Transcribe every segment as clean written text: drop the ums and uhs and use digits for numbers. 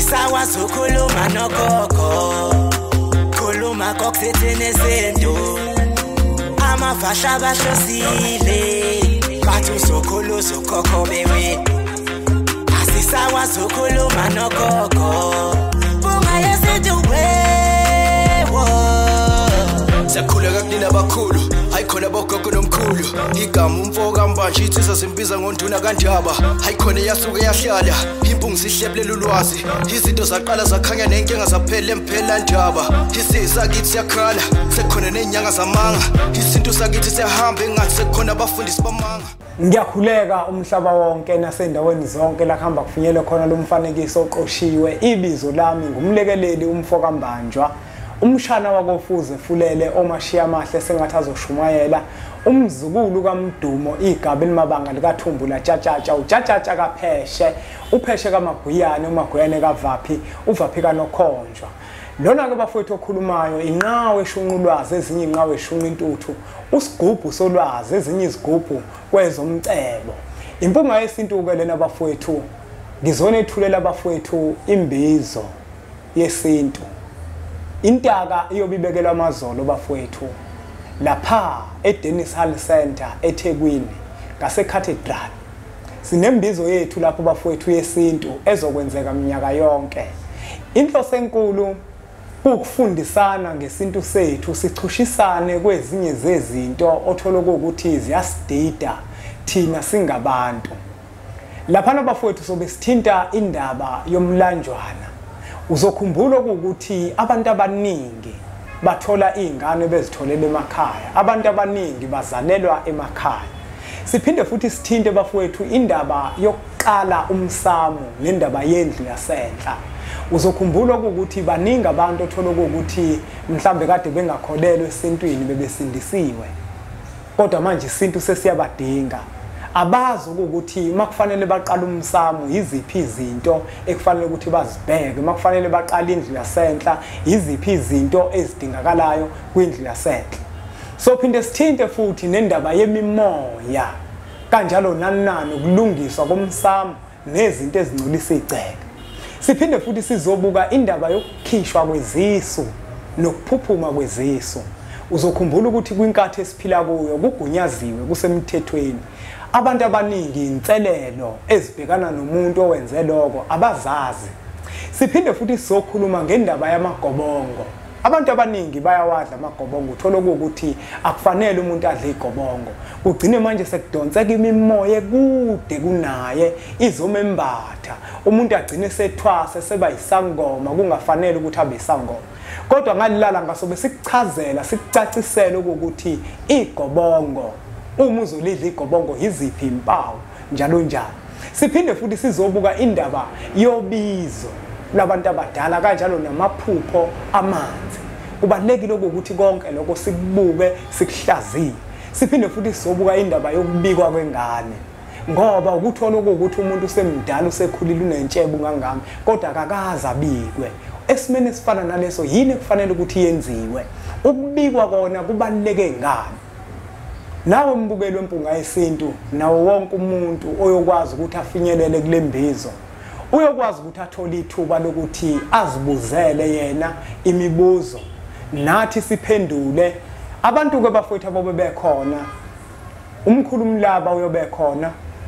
Asisakwazi ukukhuluma nogogo, khuluma kokuthethene Yesintu. Amavasha bahlosile, bathi uzokhuluza ugogo bewe. Asisakwazi ukukhuluma nogogo, bunga Yesintu wewo. Siyakhuleka kunina abakhulu, hayikhona bogogo nomkhulu. Igama umfoka mbanje itsizwa simbiza ngonduna kanjaba. Hayikhona yasuke yahlala, impungu sihlephlela ulwazi. Izinto zaqala zakhanya nenkinga zaphela emphela njaba. Isisa kithi siyakhala, sekhona nenyanga zamanga. Izinto sakithi siyahamba engathi sekhona abafundisi bamanga. Ngiyakhuleka umhlaba wonke nasendaweni zonke la kuhamba kufinyele khona lo mfanekiso oqoshiwe. Ibizo lami ngumlekeleli umfoka mbanjwa. Umshana wakofuze fulele omashiya amahle sengathi azoshumayela. Umzukulu kaMdumo igaba elimabanga likaThumbula Tshatatsha uTshatatsha kaPheshe, uPheshe kaMaguyane, uMaguyane kaVaphi, uVaphi kaNokhonjwa. Lona ke bafowethu okhulumayo inqawe eshunqulwazi, ezinye inqawe eshunqa intuthu, usigubhu solwazi, ezinye izigubhu kwezomcebo. Impunga yesintu ke lena bafowethu, ngizona ethulela bafowethu imbizo yesintu. Intaka iyobibekelwa amazolo bafowethu lapha eDennis Hall Center ethekwini ngaseCathedral. Sinembizo yethu lapho bafowethu yesintu ezokwenzeka minyaka yonke. Inhloso enkulu ukufundisana ngesintu sethu, sichushisane kwezinye zezinto othola ukuthi ziyasidida thina singabantu. Lapha bafowethu sobe sithinta indaba yomlanjwana. Uzokhumbula ukuthi abantu abaningi bathola izingane bezitholela emakhaya, abantu abaningi bazalelwa emakhaya. Siphinde futhi sithinte bafowethu indaba yokuqala umsamo nendaba yendlu yasenhla. Uzokhumbula ukuthi baningi abantu othola ukuthi mhlambe kade bengakholelwa esintwini bebesindisiwe, kodwa manje isintu sesiyabadinga. Abazi ukuthi makufanele baqala umsamo yiziphi izinto ekufanele ukuthi bazibheke, makufanele baqala indlu yasenhla yiziphi izinto ezidingakalayo kwindlu yasenhla. So phinde sithinte futhi nendaba yemimoya, kanjalo nanani ukulungiswa komsamo nezinto ezingcolisa igceke. Siphinde futhi sizobuka indaba yokukhishwa kwezisu nokuphuphuma kwezisu. Uzokhumbula ukuthi kwinkathi esiphila kuyo kugunyaziwe kusemthethweni. Abantu abaningi inselelo ezibhekana nomuntu owenze lokho abazazi. Siphinde futhi sizokhuluma ngendaba yamagobongo. Abantu abaningi bayawadla amagobongo, uthola ukuthi akufanele umuntu adle igobongo. Kugcine manje sekudonseka imimoya kude kunaye izomembatha. Umuntu agcine sethwase seba isangoma, kungafanele ukuthi abe isangoma. Kodwa ngalilala ngasobe sikuchazela, sikucacisela ukuthi igobongo, uma uzolidla igobongo yiziphi impawu njalo njalo. Siphinde futhi sizobuka indaba yobizo labantu abadala kanjalo namaphupho amanzi. Kubalekile ukuthi konke lokho sikubuke sikuhlaziye. Siphinde futhi sizobuka indaba yokubikwa kwengane, ngoba ukuthola ukuthi umuntu usemdala usekhulile unentshebe ngangami kodwa akakaze abikwe. Esimene esifana naleso yini kufanele ukuthi yenziwe? Ukubikwa kona kubaleke ngani? Nawe mbukelo wempunga yesintu, nawo wonke umuntu oyokwazi ukuthi afinyelele kule mbizo, uyokwazi ukuthi athole ithuba lokuthi azibuzele yena imibuzo nathi siphendule. Abantu ke bafowethu abo bekhona, umkhulu umlaba uyobekhona,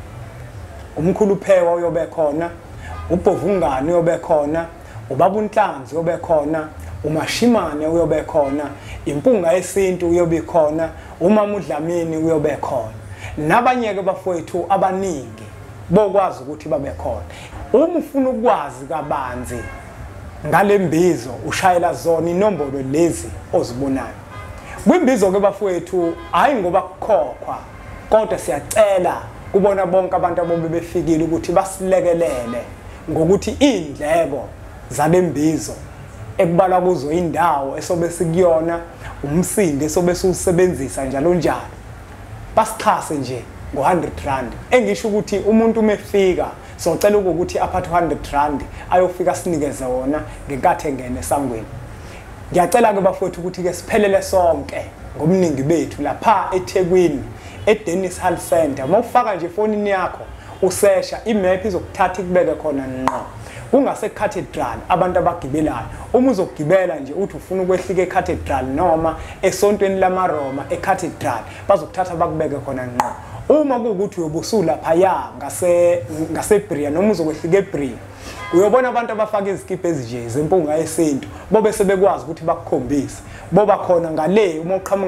umkhulu Phewa uyobekhona, uBhovungane uyobekhona, ubaba uNhlanzi uyobekhona, uMashimane uyobekhona, impunga yesintu uyobekhona, umama uDlamini uyobekhona, nabanye ke bafowethu abaningi bokwazi ukuthi babekhona. Uma ufuna ukwazi kabanzi ngale mbizo ushayela zona inombolo lezi ozibonayo. Kwimbizo ke bafowethu hayi ngoba kukhokhwa, kodwa siyacela kubona bonke abantu abobefikile ukuthi basilekelele ngokuthi indleko zale mbizo ekubala kuzo indawo esobe sikuyona, umsinde esobe siwusebenzisa njalo njalo, basikhase nje ngo100 rand. Engisho ukuthi umuntu umefika socela ukuthi aphathe 100 rand ayofika sinikeze wona ngenkathi engene esangweni. Ngiyacela ke bafowethu ukuthi ke siphelele sonke ngomningi bethu lapha ethekwini eDennis Hall Center. Mawufaka nje ifonini yakho usesha imap izokuthatha ikubeke khona ngqo. kungase cathedral abantu abagibelayo. Uma uzogibela nje uthi ufuna ukwehlika ecathedral noma esontweni lamaRoma ecathedral bazokuthatha bakubeke khona ngqo. Uma kuukuthi uyobusula phaya ngase Bria noma uzokwehlika eBria uyobona abantu abafaka izikipa ezinje zempunga yesintu bobe sebekwazi ukuthi bakukhombise boba khona ngale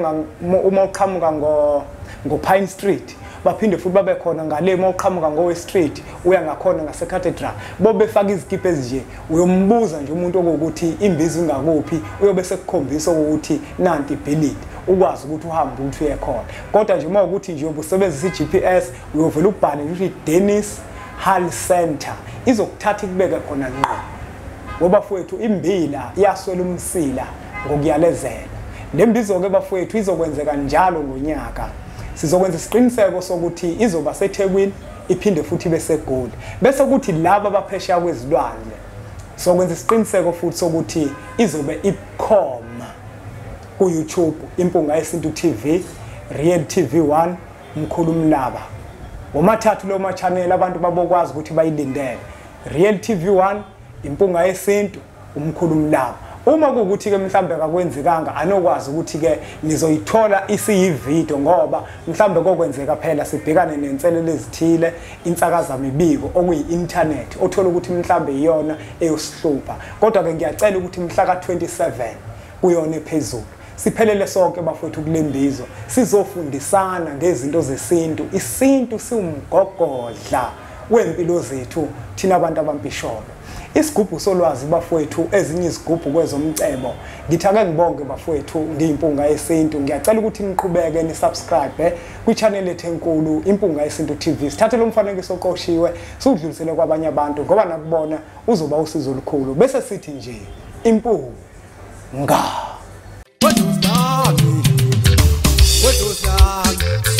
uma uqhamuka ngo Pine Street baphinde futhi babe khona ngale uma uqhamuka ngo West Street uya ngakhona ngase Cathedral bobe faka izikipa ezinje uyombuza nje umuntu okuthi imbizo ingakuphi uyobe sekukhombisa ukuthi nanti ibhilidi ukwazi ukuthi uhambe ukuthi uye khona. Kodwa nje uma ukuthi nje ubusebenzisa iGPS uyovela ubhale ukuthi Dennis Hall Center izokuthatha ikubeke khona ngqo. Ngoba fowethu imbila iyaswela umsila ngokuyalezela. Lembizo ke bafowethu izokwenzeka njalo ngonyaka. Sizokwenza isiqiniseko sokuthi izoba sethekwini iphinde futhi beseGoli. Bese kuthi laba abaphesheya kwezilwandle sokwenza isiqiniseko futhi sokuthi izobe ikhoma ku YouTube impunga yesintu TV, Real TV1, Mkhulu Mlaba. Womathathu lo ma channel abantu babokwazi ukuthi bayilindele. Real TV1, impunga yesintu, Umkhulu Mlaba. Uma kuukuthi ke mhlambe kakwenzekanga anokwazi ukuthi ke nizoyithola isiyivideo ngoba mhlambe kokwenzeka phela sibhekane nenselelo ezithile insakaza mibiko okuyi internet othola ukuthi mhlambe iyona eyosihlupha. Kodwa ke ngiyacela ukuthi mhla ka27 kuyona ephezulu siphelele sonke bafowethu kuLembizo sizofundisana ngezinto zesintu. Isintu siwumgogodla wempilo zethu thina abantu abampisholo. Isigubhu solwazi bafowethu ezinye izigubhu kwezomcebo. Ngithake ngibonge bafowethu ngiyimpunga yesintu. Ngiyacela ukuthi niqhubeke ni subscribe ku channel ethu enkulu Impunga Yesintu TV. Sithathe lo mfanekiso oqoshiwe sidlulisele kwabanye abantu ngoba nakubona uzoba usizo olukhulu. Bese sithi nje impunga What was that?